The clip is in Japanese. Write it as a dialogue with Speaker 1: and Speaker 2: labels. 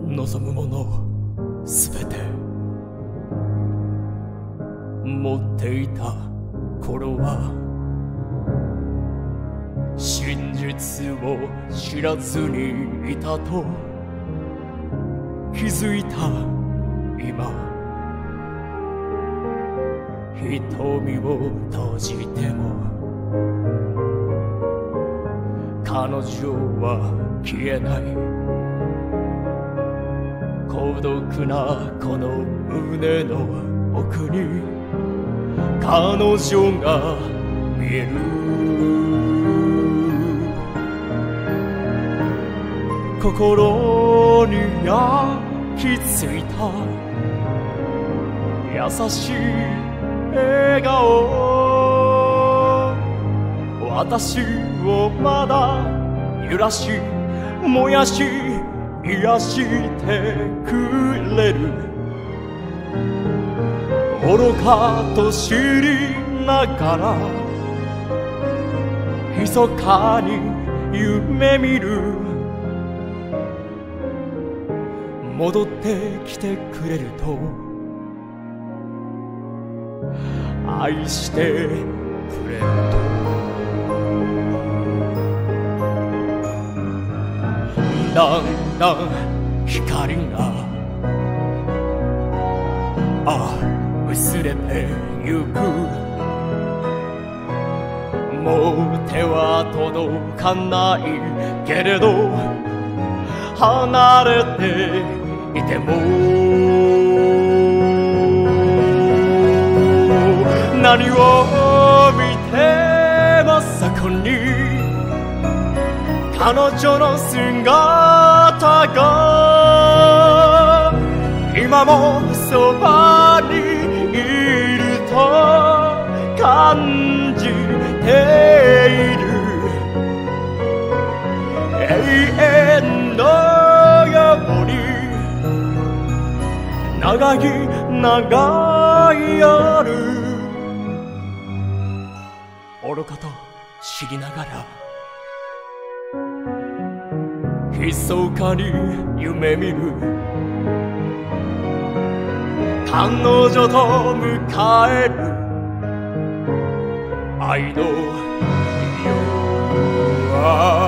Speaker 1: 望むものすべて持っていた頃は真実を知らずにいたと気づいた今瞳を閉じても彼女は消えない孤独なこの胸の奥に彼女が見える心に焼き付いた優しい笑顔私をまだ揺らし燃やし癒してくれる愚かと知りながら密かに夢見る戻ってきてくれると愛してくれるとだんだん光が薄れてゆくもう手は届かないけれど離れていても何を見てもそこに彼女の姿が今もそばにいると感じている永遠のように長い長い夜愚かと知りながら密かに夢見る彼女と迎える愛の夜